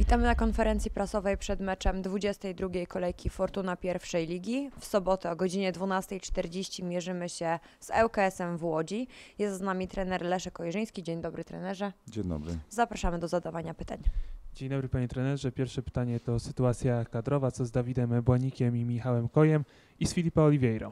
Witamy na konferencji prasowej przed meczem 22. kolejki Fortuna pierwszej ligi. W sobotę o godzinie 12:40 mierzymy się z ŁKS-em w Łodzi. Jest z nami trener Leszek Ojrzyński. Dzień dobry, trenerze. Dzień dobry. Zapraszamy do zadawania pytań. Dzień dobry, panie trenerze. Pierwsze pytanie to sytuacja kadrowa. Co z Dawidem Błanikiem i Michałem Kojem i z Filipa Oliveirą?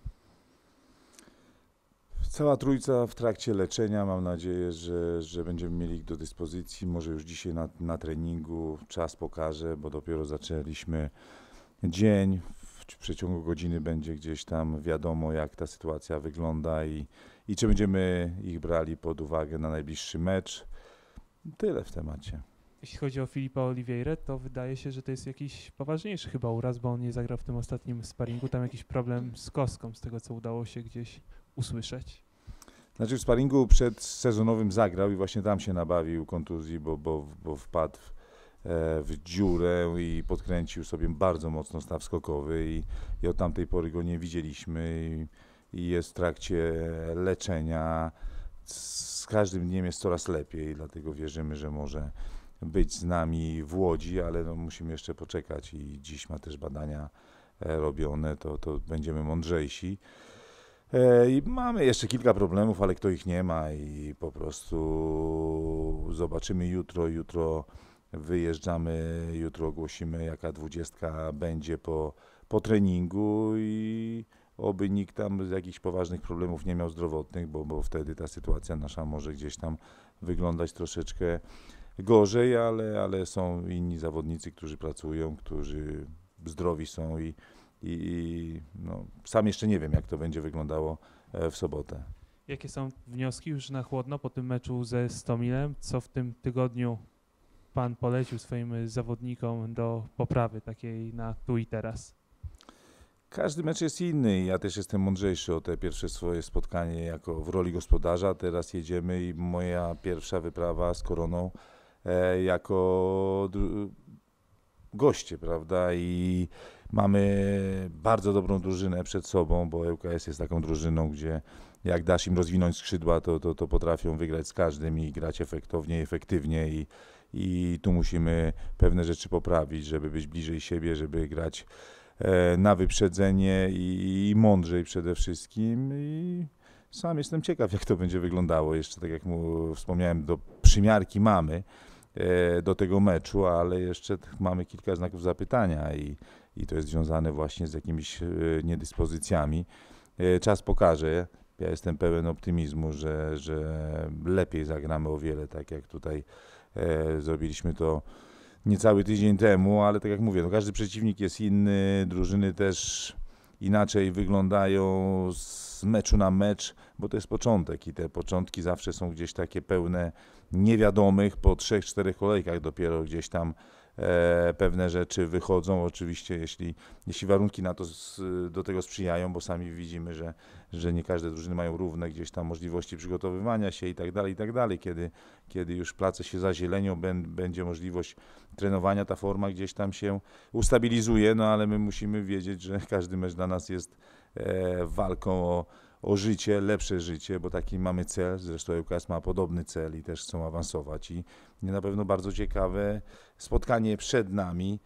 Cała trójca w trakcie leczenia. Mam nadzieję, że będziemy mieli ich do dyspozycji. Może już dzisiaj na treningu. Czas pokaże, bo dopiero zaczęliśmy dzień. W przeciągu godziny będzie gdzieś tam wiadomo, jak ta sytuacja wygląda i czy będziemy ich brali pod uwagę na najbliższy mecz. Tyle w temacie. Jeśli chodzi o Filipa Oliveirę, to wydaje się, że to jest jakiś poważniejszy chyba uraz, bo on nie zagrał w tym ostatnim sparingu. Tam jakiś problem z kostką, z tego co udało się gdzieś usłyszeć. Znaczy w sparingu przedsezonowym zagrał i właśnie tam się nabawił kontuzji, bo wpadł w dziurę i podkręcił sobie bardzo mocno staw skokowy i od tamtej pory go nie widzieliśmy i jest w trakcie leczenia. Z każdym dniem jest coraz lepiej, dlatego wierzymy, że może być z nami w Łodzi, ale no musimy jeszcze poczekać i dziś ma też badania robione, to będziemy mądrzejsi. I mamy jeszcze kilka problemów, ale kto ich nie ma i po prostu zobaczymy jutro. Jutro wyjeżdżamy, jutro ogłosimy, jaka 20 będzie po treningu i oby nikt tam z jakichś poważnych problemów nie miał zdrowotnych, bo wtedy ta sytuacja nasza może gdzieś tam wyglądać troszeczkę gorzej, ale są inni zawodnicy, którzy pracują, którzy zdrowi są i no, sam jeszcze nie wiem, jak to będzie wyglądało w sobotę. Jakie są wnioski już na chłodno po tym meczu ze Stomilem? Co w tym tygodniu pan polecił swoim zawodnikom do poprawy takiej na tu i teraz? Każdy mecz jest inny i ja też jestem mądrzejszy o te pierwsze swoje spotkanie jako w roli gospodarza. Teraz jedziemy i moja pierwsza wyprawa z Koroną jako goście, prawda? I mamy bardzo dobrą drużynę przed sobą, bo ŁKS jest taką drużyną, gdzie jak dasz im rozwinąć skrzydła, to potrafią wygrać z każdym i grać efektownie, efektywnie i tu musimy pewne rzeczy poprawić, żeby być bliżej siebie, żeby grać na wyprzedzenie i mądrzej przede wszystkim. I sam jestem ciekaw, jak to będzie wyglądało. Jeszcze tak jak mu wspomniałem, do przymiarki mamy do tego meczu, ale jeszcze mamy kilka znaków zapytania i to jest związane właśnie z jakimiś niedyspozycjami. Czas pokaże. Ja jestem pełen optymizmu, że lepiej zagramy o wiele, tak jak tutaj zrobiliśmy to niecały tydzień temu, ale tak jak mówię, no każdy przeciwnik jest inny, drużyny też inaczej wyglądają z meczu na mecz, bo to jest początek i te początki zawsze są gdzieś takie pełne niewiadomych, po 3-4 kolejkach dopiero gdzieś tam pewne rzeczy wychodzą, oczywiście jeśli warunki na to do tego sprzyjają, bo sami widzimy, że nie każde drużyny mają równe gdzieś tam możliwości przygotowywania się i tak dalej, kiedy już place się zazielenią, będzie możliwość trenowania, ta forma gdzieś tam się ustabilizuje, no ale my musimy wiedzieć, że każdy mecz dla nas jest walką o życie, lepsze życie, bo taki mamy cel, zresztą ŁKS ma podobny cel i też chcą awansować i na pewno bardzo ciekawe spotkanie przed nami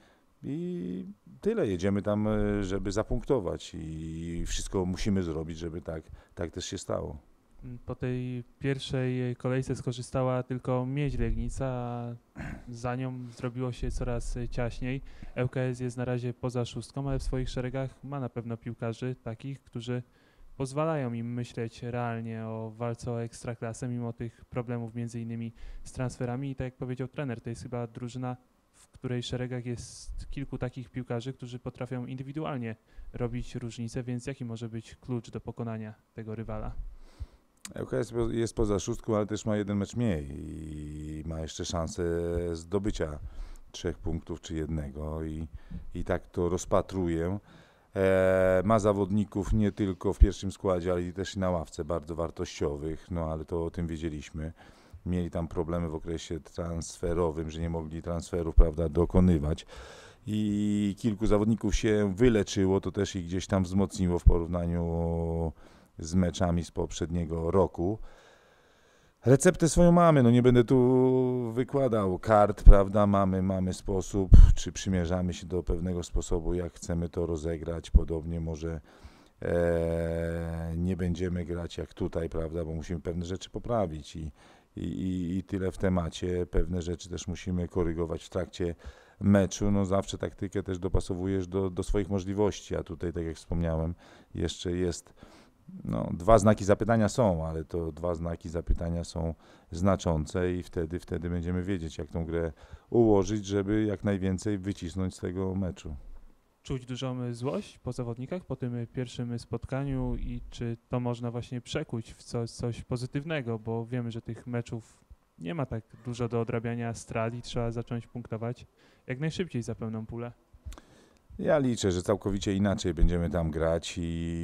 i tyle, jedziemy tam, żeby zapunktować i wszystko musimy zrobić, żeby tak też się stało. Po tej pierwszej kolejce skorzystała tylko Miedź Legnica, a za nią zrobiło się coraz ciaśniej. ŁKS jest na razie poza szóstką, ale w swoich szeregach ma na pewno piłkarzy takich, którzy pozwalają im myśleć realnie o walce o ekstraklasę, mimo tych problemów między innymi z transferami. I tak jak powiedział trener, to jest chyba drużyna, w której szeregach jest kilku takich piłkarzy, którzy potrafią indywidualnie robić różnicę, więc jaki może być klucz do pokonania tego rywala? ŁKS jest poza szóstką, ale też ma jeden mecz mniej i ma jeszcze szansę zdobycia 3 punktów czy jednego i tak to rozpatruję. Ma zawodników nie tylko w pierwszym składzie, ale i też i na ławce bardzo wartościowych, no ale to o tym wiedzieliśmy. Mieli tam problemy w okresie transferowym, że nie mogli transferów, prawda, dokonywać i kilku zawodników się wyleczyło, to też ich gdzieś tam wzmocniło w porównaniu z meczami z poprzedniego roku. Receptę swoją mamy, no nie będę tu wykładał kart, prawda, mamy sposób, czy przymierzamy się do pewnego sposobu, jak chcemy to rozegrać, podobnie może nie będziemy grać jak tutaj, prawda, bo musimy pewne rzeczy poprawić i tyle w temacie, pewne rzeczy też musimy korygować w trakcie meczu, no zawsze taktykę też dopasowujesz do swoich możliwości, a tutaj, tak jak wspomniałem, jeszcze jest, no, dwa znaki zapytania są, ale to dwa znaki zapytania są znaczące i wtedy będziemy wiedzieć, jak tą grę ułożyć, żeby jak najwięcej wycisnąć z tego meczu. Czuć dużą złość po zawodnikach po tym pierwszym spotkaniu i czy to można właśnie przekuć w coś pozytywnego, bo wiemy, że tych meczów nie ma tak dużo do odrabiania strat i trzeba zacząć punktować jak najszybciej za pełną pulę. Ja liczę, że całkowicie inaczej będziemy tam grać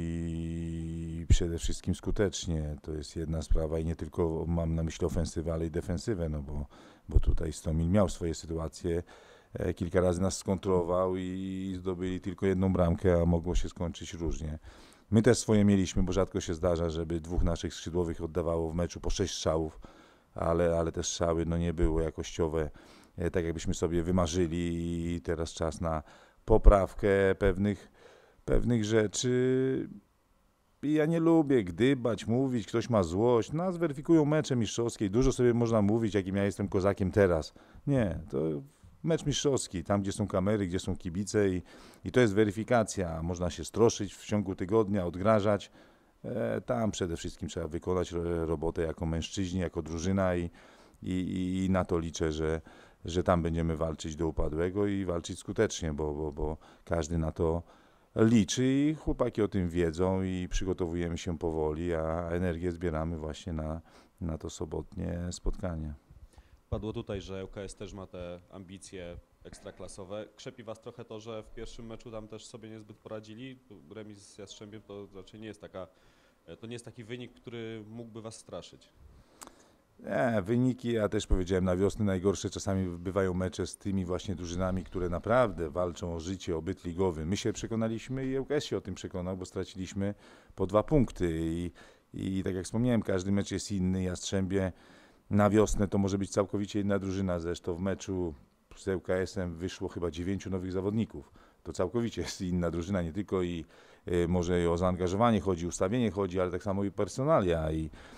i przede wszystkim skutecznie. To jest jedna sprawa i nie tylko mam na myśli ofensywę, ale i defensywę, no bo tutaj Stomil miał swoje sytuacje, kilka razy nas skontrował i zdobyli tylko jedną bramkę, a mogło się skończyć różnie. My też swoje mieliśmy, bo rzadko się zdarza, żeby dwóch naszych skrzydłowych oddawało w meczu po 6 strzałów, ale te strzały no nie były jakościowe, tak jakbyśmy sobie wymarzyli i teraz czas na poprawkę pewnych rzeczy. I ja nie lubię gdybać, mówić, ktoś ma złość. Nas weryfikują mecze mistrzowskie. Dużo sobie można mówić, jakim ja jestem kozakiem teraz. Nie, to mecz mistrzowski, tam gdzie są kamery, gdzie są kibice i to jest weryfikacja. Można się stroszyć w ciągu tygodnia, odgrażać. Tam przede wszystkim trzeba wykonać robotę jako mężczyźni, jako drużyna i na to liczę, że tam będziemy walczyć do upadłego i walczyć skutecznie, bo każdy na to liczy i chłopaki o tym wiedzą i przygotowujemy się powoli, a energię zbieramy właśnie na to sobotnie spotkanie. Padło tutaj, że ŁKS też ma te ambicje ekstraklasowe. Krzepi was trochę to, że w pierwszym meczu tam też sobie niezbyt poradzili. Remis z Jastrzębiem to raczej to nie jest taki wynik, który mógłby was straszyć. Nie, wyniki, ja też powiedziałem, na wiosnę najgorsze czasami bywają mecze z tymi właśnie drużynami, które naprawdę walczą o życie, o byt ligowy. My się przekonaliśmy i ŁKS się o tym przekonał, bo straciliśmy po 2 punkty i tak jak wspomniałem, każdy mecz jest inny. Jastrzębie na wiosnę to może być całkowicie inna drużyna, zresztą w meczu z ŁKS-em wyszło chyba 9 nowych zawodników. To całkowicie jest inna drużyna, nie tylko może o zaangażowanie chodzi, ustawienie chodzi, ale tak samo i personalia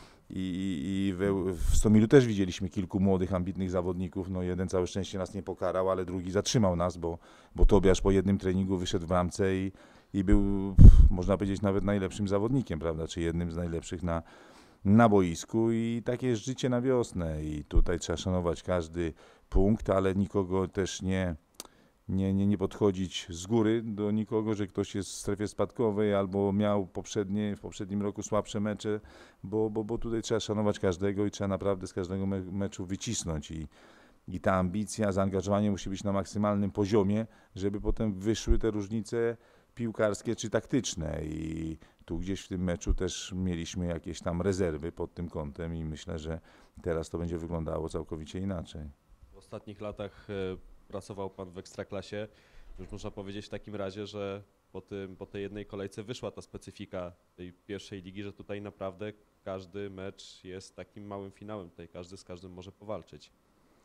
i w Stomilu też widzieliśmy kilku młodych, ambitnych zawodników. No jeden całe szczęście nas nie pokarał, ale drugi zatrzymał nas, bo Tobiasz po jednym treningu wyszedł w bramce i był, można powiedzieć, nawet najlepszym zawodnikiem, prawda, czy jednym z najlepszych na boisku i takie jest życie na wiosnę i tutaj trzeba szanować każdy punkt, ale nikogo też nie podchodzić z góry do nikogo, że ktoś jest w strefie spadkowej albo miał w poprzednim roku słabsze mecze, bo tutaj trzeba szanować każdego i trzeba naprawdę z każdego meczu wycisnąć i ta ambicja, zaangażowanie musi być na maksymalnym poziomie, żeby potem wyszły te różnice piłkarskie czy taktyczne i tu gdzieś w tym meczu też mieliśmy jakieś tam rezerwy pod tym kątem i myślę, że teraz to będzie wyglądało całkowicie inaczej. W ostatnich latach pracował pan w Ekstraklasie. Już można powiedzieć w takim razie, że po tej jednej kolejce wyszła ta specyfika tej pierwszej ligi, że tutaj naprawdę każdy mecz jest takim małym finałem. Tutaj każdy z każdym może powalczyć.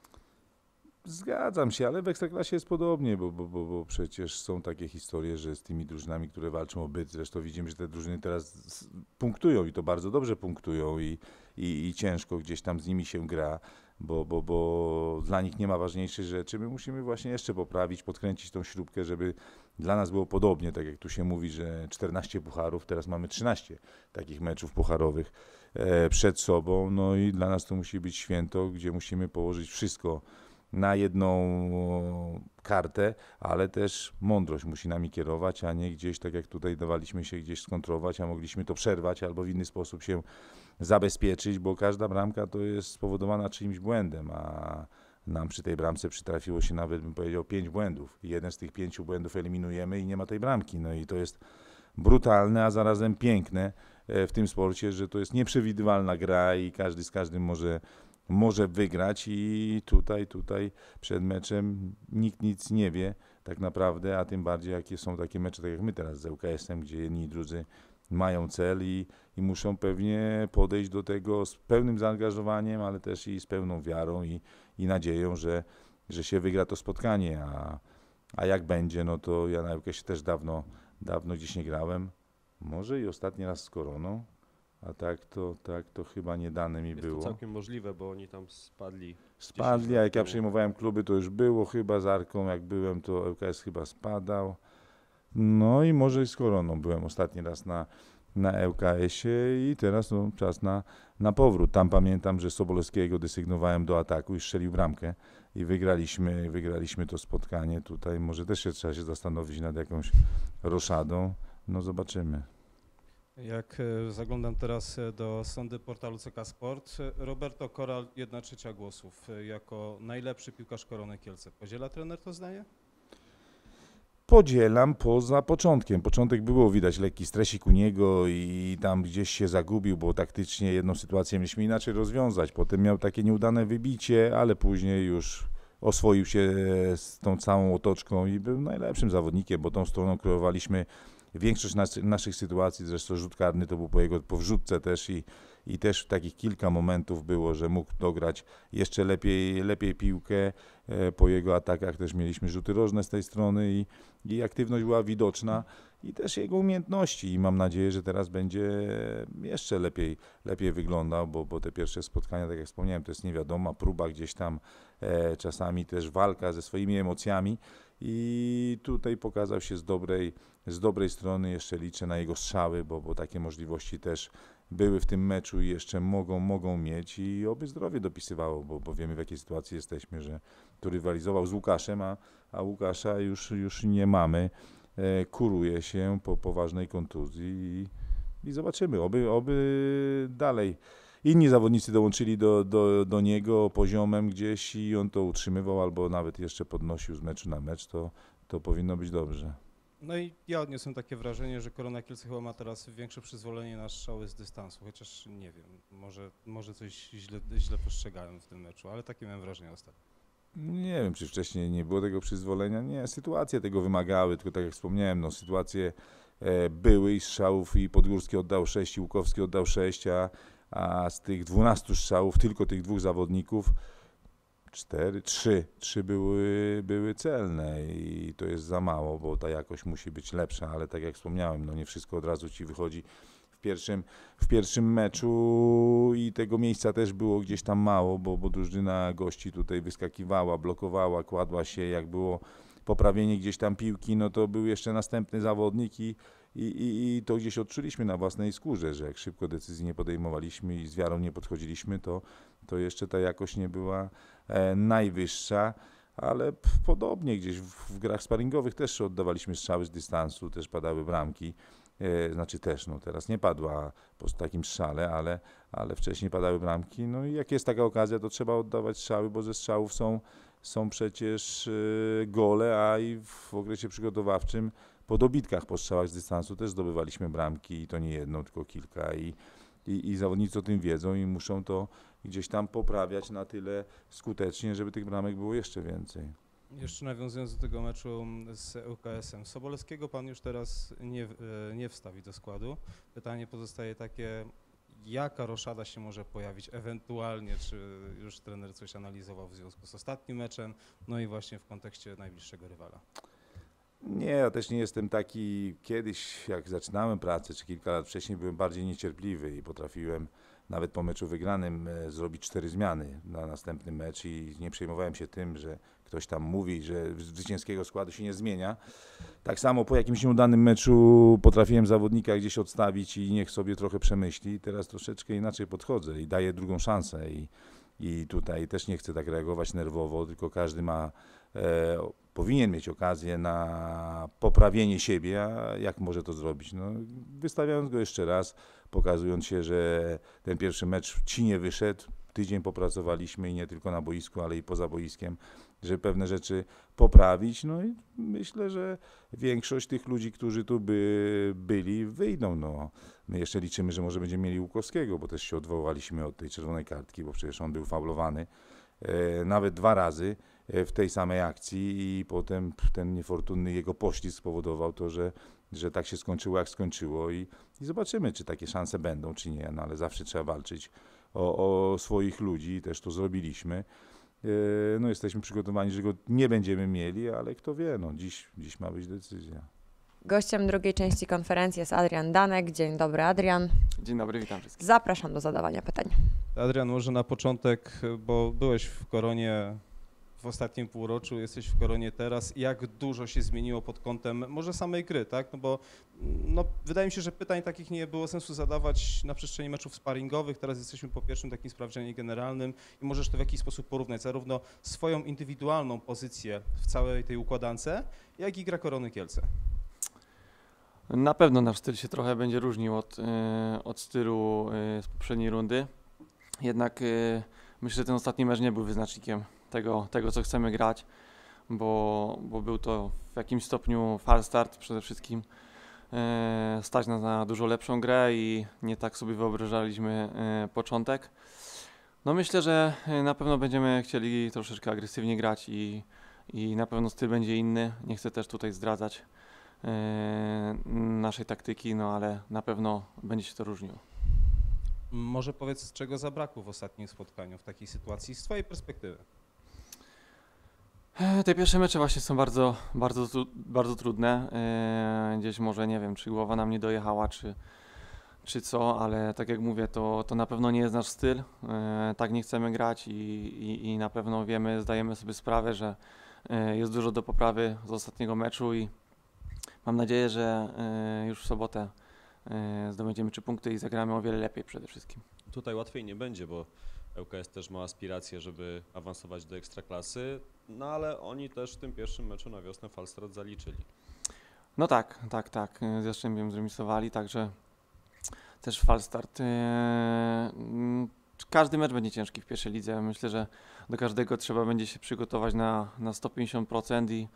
Zgadzam się, ale w Ekstraklasie jest podobnie, bo przecież są takie historie, że z tymi drużynami, które walczą o byt, zresztą widzimy, że te drużyny teraz punktują i to bardzo dobrze punktują i ciężko gdzieś tam z nimi się gra, bo dla nich nie ma ważniejszych rzeczy. My musimy właśnie jeszcze poprawić, podkręcić tą śrubkę, żeby dla nas było podobnie, tak jak tu się mówi, że 14 pucharów, teraz mamy 13 takich meczów pucharowych przed sobą, no i dla nas to musi być święto, gdzie musimy położyć wszystko na jedną kartę, ale też mądrość musi nami kierować, a nie gdzieś, tak jak tutaj dawaliśmy się gdzieś skontrować, a mogliśmy to przerwać albo w inny sposób się zabezpieczyć, bo każda bramka to jest spowodowana czyimś błędem, a nam przy tej bramce przytrafiło się nawet, bym powiedział, 5 błędów. I jeden z tych 5 błędów eliminujemy i nie ma tej bramki. No i to jest brutalne, a zarazem piękne w tym sporcie, że to jest nieprzewidywalna gra i każdy z każdym może wygrać i tutaj przed meczem nikt nic nie wie tak naprawdę, a tym bardziej jakie są takie mecze, tak jak my teraz z ŁKS-em, gdzie jedni i drudzy mają cel i muszą pewnie podejść do tego z pełnym zaangażowaniem, ale też i z pełną wiarą i nadzieją, że się wygra to spotkanie, a jak będzie, no to ja na ŁKS też dawno gdzieś nie grałem, może i ostatni raz z Koroną, a tak to chyba nie dane mi Jest było. to całkiem możliwe, bo oni tam spadli. Spadli, a jak ja temu. przejmowałem kluby, to już było chyba z Arką, jak byłem, to ŁKS chyba spadał. No i może i z Koroną byłem ostatni raz na ŁKS-ie i teraz no, czas na powrót. Tam pamiętam, że Sobolewskiego desygnowałem do ataku i strzelił bramkę i wygraliśmy to spotkanie tutaj. Może też trzeba się zastanowić nad jakąś roszadą. No zobaczymy. Jak zaglądam teraz do sądy portalu CK Sport, Roberto Koral 1/3 głosów jako najlepszy piłkarz Korony Kielce. Podziela trener to zdanie? Podzielam poza początkiem. Początek było widać lekki stresik u niego i tam gdzieś się zagubił, bo taktycznie jedną sytuację mieliśmy inaczej rozwiązać. Potem miał takie nieudane wybicie, ale później już oswoił się z tą całą otoczką i był najlepszym zawodnikiem, bo tą stroną kreowaliśmy większość naszych sytuacji. Zresztą rzut karny to był po wrzutce też i też takich kilka momentów było, że mógł dograć jeszcze lepiej piłkę. Po jego atakach też mieliśmy rzuty rożne z tej strony i aktywność była widoczna i też jego umiejętności i mam nadzieję, że teraz będzie jeszcze lepiej wyglądał, bo te pierwsze spotkania, tak jak wspomniałem, to jest niewiadoma próba gdzieś tam, czasami też walka ze swoimi emocjami i tutaj pokazał się z dobrej strony. Jeszcze liczę na jego strzały, bo takie możliwości też były w tym meczu i jeszcze mogą mieć i oby zdrowie dopisywało, bo wiemy, w jakiej sytuacji jesteśmy, że tu rywalizował z Łukaszem, a Łukasza już nie mamy. Kuruje się po poważnej kontuzji i zobaczymy, oby dalej inni zawodnicy dołączyli do niego poziomem gdzieś i on to utrzymywał albo nawet jeszcze podnosił z meczu na mecz, to powinno być dobrze. No i ja odniosłem takie wrażenie, że Korona Kielce chyba ma teraz większe przyzwolenie na strzały z dystansu, chociaż nie wiem, może coś źle postrzegałem w tym meczu, ale takie miałem wrażenie ostatnio. Nie wiem, czy wcześniej nie było tego przyzwolenia. Nie, sytuacje tego wymagały, tylko tak jak wspomniałem, no, sytuacje były i strzałów i Podgórski oddał 6 i Łukowski oddał 6, a z tych 12 strzałów tylko tych dwóch zawodników 3 były celne i to jest za mało, bo ta jakość musi być lepsza, ale tak jak wspomniałem, no nie wszystko od razu ci wychodzi w pierwszym meczu i tego miejsca też było gdzieś tam mało, bo drużyna gości tutaj wyskakiwała, blokowała, kładła się, jak było poprawienie gdzieś tam piłki, no to był jeszcze następny zawodnik i to gdzieś odczuliśmy na własnej skórze, że jak szybko decyzji nie podejmowaliśmy i z wiarą nie podchodziliśmy, to jeszcze ta jakość nie była najwyższa, ale podobnie gdzieś w grach sparingowych też oddawaliśmy strzały z dystansu, też padały bramki. Znaczy też, no teraz nie padła po takim strzale, ale wcześniej padały bramki, no i jak jest taka okazja, to trzeba oddawać strzały, bo ze strzałów są przecież gole, a i w okresie przygotowawczym po dobitkach, po strzałach z dystansu też zdobywaliśmy bramki i to nie jedną, tylko kilka i zawodnicy o tym wiedzą i muszą to gdzieś tam poprawiać na tyle skutecznie, żeby tych bramek było jeszcze więcej. Jeszcze nawiązując do tego meczu z ŁKS-em, Sobolewskiego pan już teraz nie wstawi do składu. Pytanie pozostaje takie, jaka roszada się może pojawić ewentualnie, czy już trener coś analizował w związku z ostatnim meczem, no i właśnie w kontekście najbliższego rywala. Nie, ja też nie jestem taki, kiedyś jak zaczynałem pracę, czy kilka lat wcześniej byłem bardziej niecierpliwy i potrafiłem nawet po meczu wygranym zrobić 4 zmiany na następny mecz i nie przejmowałem się tym, że ktoś tam mówi, że zwycięskiego składu się nie zmienia. Tak samo po jakimś nieudanym meczu potrafiłem zawodnika gdzieś odstawić i niech sobie trochę przemyśli. Teraz troszeczkę inaczej podchodzę i daję drugą szansę i tutaj też nie chcę tak reagować nerwowo, tylko każdy powinien mieć okazję na poprawienie siebie, a jak może to zrobić? No, wystawiając go jeszcze raz, pokazując się, że ten pierwszy mecz ci nie wyszedł, tydzień popracowaliśmy i nie tylko na boisku, ale i poza boiskiem, żeby pewne rzeczy poprawić, no i myślę, że większość tych ludzi, którzy tu byli, wyjdą. No. My jeszcze liczymy, że może będziemy mieli Łukowskiego, bo też się odwołaliśmy od tej czerwonej kartki, bo przecież on był faulowany nawet 2 razy w tej samej akcji i potem ten niefortunny jego poślizg spowodował to, że tak się skończyło, jak skończyło i zobaczymy, czy takie szanse będą, czy nie, no ale zawsze trzeba walczyć o swoich ludzi i też to zrobiliśmy. No jesteśmy przygotowani, że go nie będziemy mieli, ale kto wie, no dziś ma być decyzja. Gościem drugiej części konferencji jest Adrian Danek. Dzień dobry, Adrian. Dzień dobry, witam wszystkich. Zapraszam do zadawania pytań. Adrian, może na początek, bo byłeś w Koronie w ostatnim półroczu, jesteś w Koronie teraz. Jak dużo się zmieniło pod kątem może samej gry, tak? No bo wydaje mi się, że pytań takich nie było sensu zadawać na przestrzeni meczów sparingowych. Teraz jesteśmy po pierwszym takim sprawdzianie generalnym i możesz to w jakiś sposób porównać zarówno swoją indywidualną pozycję w całej tej układance, jak i gra Korony Kielce. Na pewno nasz styl się trochę będzie różnił od stylu z poprzedniej rundy. Jednak myślę, że ten ostatni mecz nie był wyznacznikiem tego co chcemy grać, bo był to w jakimś stopniu false start przede wszystkim. Stać nas na dużo lepszą grę i nie tak sobie wyobrażaliśmy początek. No myślę, że na pewno będziemy chcieli troszeczkę agresywnie grać i na pewno styl będzie inny. Nie chcę też tutaj zdradzać naszej taktyki, no ale na pewno będzie się to różniło. Może powiedz, czego zabrakło w ostatnim spotkaniu w takiej sytuacji z twojej perspektywy? Te pierwsze mecze właśnie są bardzo trudne. Gdzieś może nie wiem, czy głowa nam nie dojechała, czy co, ale tak jak mówię, to na pewno nie jest nasz styl. Tak nie chcemy grać i na pewno zdajemy sobie sprawę, że jest dużo do poprawy z ostatniego meczu i mam nadzieję, że już w sobotę zdobędziemy 3 punkty i zagramy o wiele lepiej przede wszystkim. Tutaj łatwiej nie będzie, bo ŁKS też ma aspiracje, żeby awansować do Ekstraklasy, no ale oni też w tym pierwszym meczu na wiosnę falstart zaliczyli. No tak. Z Jastrzębiem zremisowali, także też falstart. Każdy mecz będzie ciężki w pierwszej lidze. Myślę, że do każdego trzeba będzie się przygotować na 150%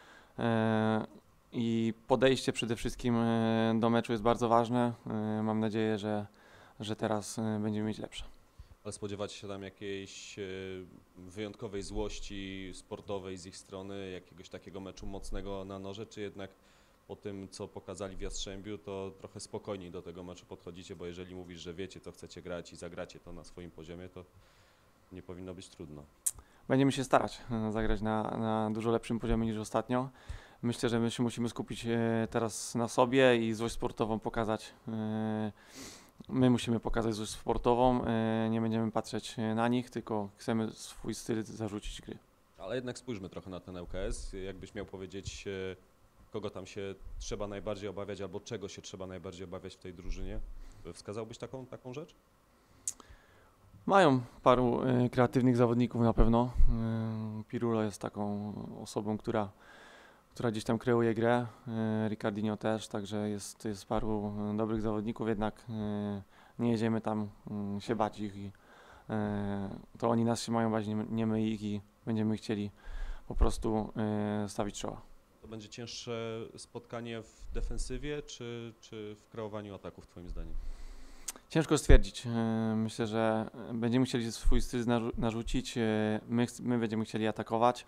i podejście przede wszystkim do meczu jest bardzo ważne. Mam nadzieję, że teraz będziemy mieć lepsze. Ale spodziewacie się tam jakiejś wyjątkowej złości sportowej z ich strony, jakiegoś takiego meczu mocnego na noże, czy jednak po tym, co pokazali w Jastrzębiu, to trochę spokojniej do tego meczu podchodzicie, bo jeżeli mówisz, że wiecie, co chcecie grać i zagracie to na swoim poziomie, to nie powinno być trudno. Będziemy się starać zagrać na dużo lepszym poziomie niż ostatnio. Myślę, że my się musimy skupić teraz na sobie i złość sportową pokazać. My musimy pokazać złość sportową, nie będziemy patrzeć na nich, tylko chcemy swój styl zarzucić gry. Ale jednak spójrzmy trochę na ten ŁKS. Jakbyś miał powiedzieć, kogo tam się trzeba najbardziej obawiać albo czego się trzeba najbardziej obawiać w tej drużynie? Wskazałbyś taką rzecz? Mają paru kreatywnych zawodników na pewno. Pirulo jest taką osobą, która gdzieś tam kreuje grę. Ricardinho też, także jest paru dobrych zawodników, jednak nie jedziemy tam się bać ich i to oni nas się mają bać, nie my ich i będziemy chcieli po prostu stawić czoła. To będzie cięższe spotkanie w defensywie czy w kreowaniu ataków twoim zdaniem? Ciężko stwierdzić. Myślę, że będziemy chcieli swój styl narzucić, my będziemy chcieli atakować,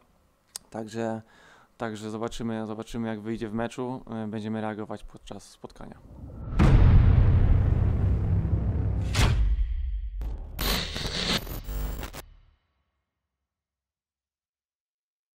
także zobaczymy jak wyjdzie w meczu, będziemy reagować podczas spotkania.